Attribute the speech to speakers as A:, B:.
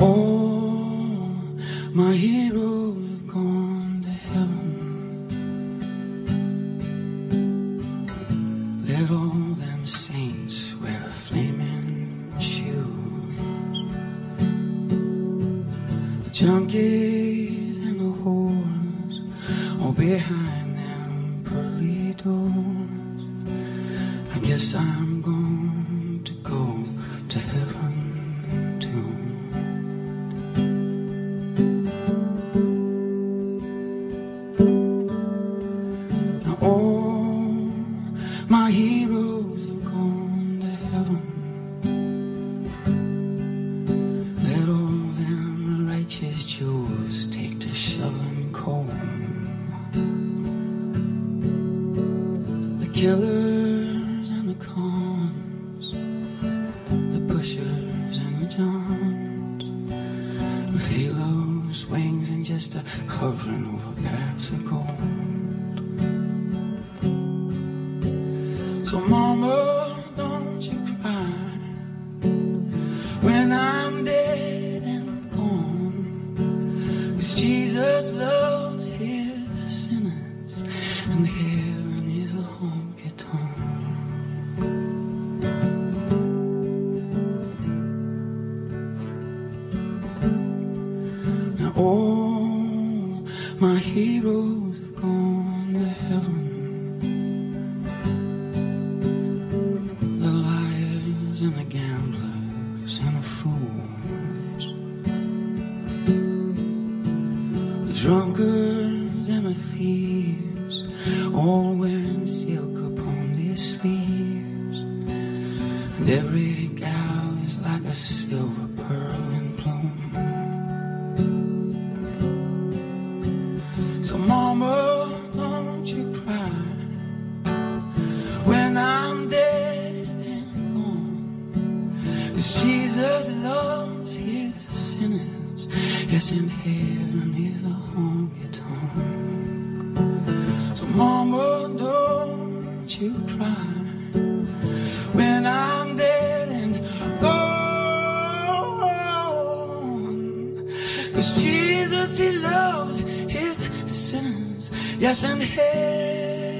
A: All my heroes have gone to heaven. Let all them saints wear flaming shoes. The junkies and the whores all behind them pearly doors. I guess I'm going to go to heaven too. Now all my heroes have gone to heaven. Let all them righteous Jews take to shoveling coal. The killers and the cons, the pushers and the johns, with halos, wings, and just a hovering over paths of gold. So mama, don't you cry when I'm dead and gone, 'cause Jesus loves his sinners and heaven is a honky-tonk. Now all my heroes have gone to heaven. The liars and the gamblers and the fools, the drunkards and the thieves, all wearing silk upon their sleeves, and every gal is like a silver pearl in bloom. So mama, don't you cry when I'm dead and gone, 'cause Jesus loves his sinners, yes, and heaven is a honky-tonk. So mama, don't you cry when I'm dead and gone, 'cause Jesus, he loves his sinners, yes, and heaven